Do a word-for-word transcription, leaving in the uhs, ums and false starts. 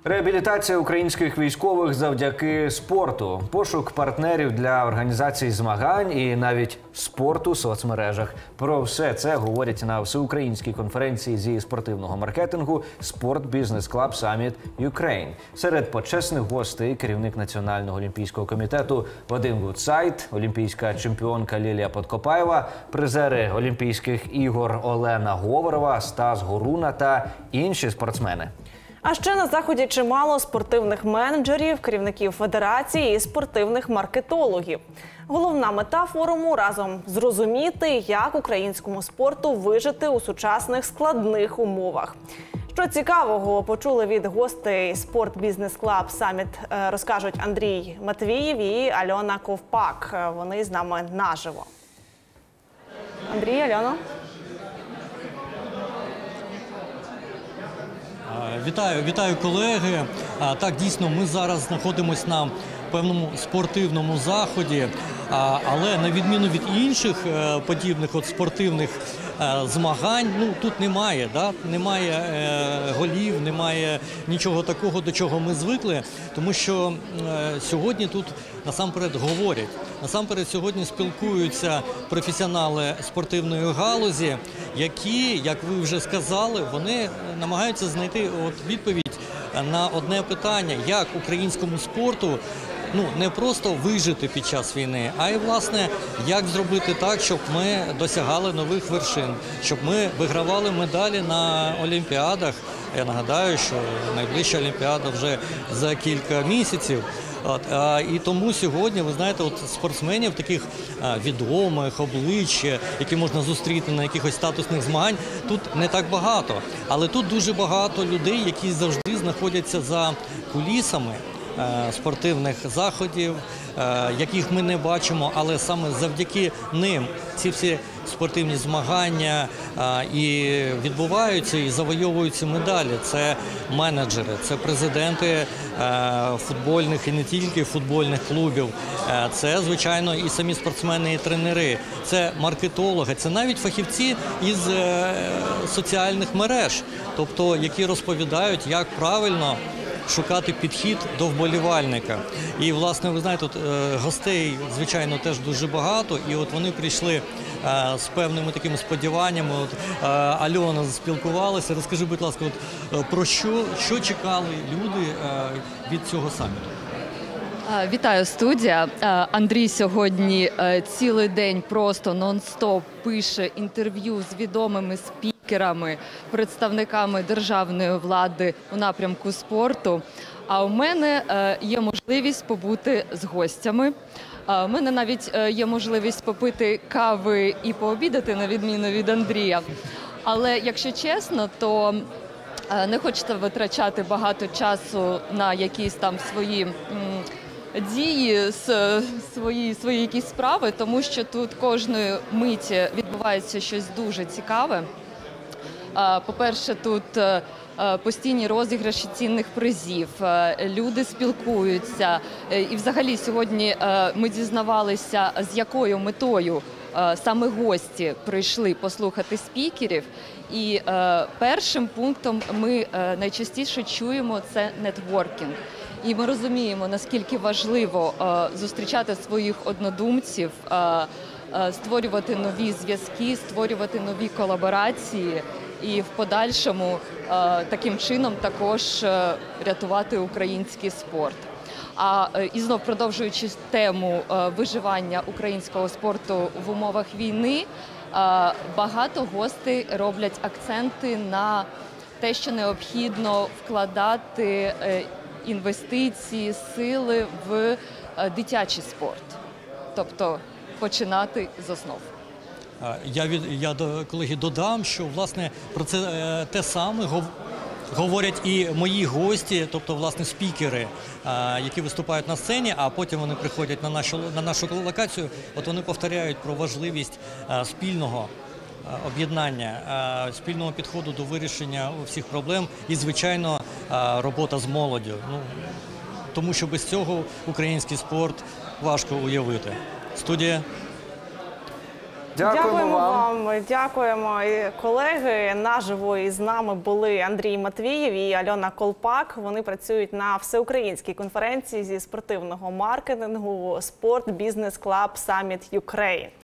Реабілітація українських військових завдяки спорту, пошук партнерів для організації змагань і навіть спорту в соцмережах. Про все це говорять на всеукраїнській конференції зі спортивного маркетингу «Sport Business Club Summit Ukraine». Серед почесних гостей керівник Національного олімпійського комітету Вадим Гудсайд, олімпійська чемпіонка Лілія Подкопаєва, призери Олімпійських ігор Олена Говорова, Стас Горуна та інші спортсмени. А ще на заході чимало спортивних менеджерів, керівників федерації і спортивних маркетологів. Головна мета форуму – разом зрозуміти, як українському спорту вижити у сучасних складних умовах. Що цікавого почули від гостей Sport Business Club Summit, розкажуть Андрій Матвіїв і Альона Ковпак. Вони з нами наживо. Андрій, Альона. Вітаю, вітаю, колеги. Так, дійсно, ми зараз знаходимося на певному спортивному заході, але на відміну від інших подібних от спортивних змагань, ну, тут немає, да? немає е, голів, немає нічого такого, до чого ми звикли, тому що е, сьогодні тут насамперед говорять, насамперед сьогодні спілкуються професіонали спортивної галузі, які, як ви вже сказали, вони намагаються знайти от відповідь на одне питання, як українському спорту ну, не просто вижити під час війни, а й, власне, як зробити так, щоб ми досягали нових вершин, щоб ми вигравали медалі на Олімпіадах. Я нагадаю, що найближча Олімпіада вже за кілька місяців. От, а, і тому сьогодні, ви знаєте, от спортсменів таких а, відомих, облич, які можна зустріти на якихось статусних змагань, тут не так багато. Але тут дуже багато людей, які завжди знаходяться за кулісами спортивних заходів, яких ми не бачимо, але саме завдяки ним ці всі спортивні змагання і відбуваються, і завойовуються медалі. Це менеджери, це президенти футбольних і не тільки футбольних клубів, це, звичайно, і самі спортсмени, і тренери, це маркетологи, це навіть фахівці із соціальних мереж, тобто які розповідають, як правильно шукати підхід до вболівальника. І, власне, ви знаєте, тут е, гостей, звичайно, теж дуже багато, і от вони прийшли е, з певними такими сподіваннями. От, е, Альона спілкувалася. Розкажи, будь ласка, от, е, про що, що чекали люди е, від цього саміту? Вітаю, студія. Андрій сьогодні цілий день просто нон-стоп пише інтерв'ю з відомими спікерами, представниками державної влади у напрямку спорту. А у мене є можливість побути з гостями. У мене навіть є можливість попити кави і пообідати, на відміну від Андрія. Але, якщо чесно, то не хочеться витрачати багато часу на якісь там свої дії, свої, свої якісь справи, тому що тут кожної миті відбувається щось дуже цікаве. По-перше, тут постійні розіграші цінних призів, люди спілкуються. І взагалі сьогодні ми дізнавалися, з якою метою саме гості прийшли послухати спікерів. І першим пунктом ми найчастіше чуємо – це нетворкінг. І ми розуміємо, наскільки важливо е, зустрічати своїх однодумців, е, е, створювати нові зв'язки, створювати нові колаборації і в подальшому е, таким чином також е, рятувати український спорт. А е, і знов продовжуючи тему е, виживання українського спорту в умовах війни, е, багато гостей роблять акценти на те, що необхідно вкладати е, інвестиції, сили в дитячий спорт, тобто починати з основ. Я, від, я колеги, додам, що, власне, про це те саме говорять і мої гості, тобто, власне, спікери, які виступають на сцені, а потім вони приходять на нашу, на нашу локацію, от вони повторяють про важливість спільного об'єднання, спільного підходу до вирішення всіх проблем і, звичайно, робота з молоддю. Ну, тому що без цього український спорт важко уявити. Студія. Дякуємо, Дякуємо вам. вам. Дякуємо, І, колеги. Наживо із нами були Андрій Матвієв і Альона Колпак. Вони працюють на всеукраїнській конференції зі спортивного маркетингу «Sport Business Club Summit Ukraine».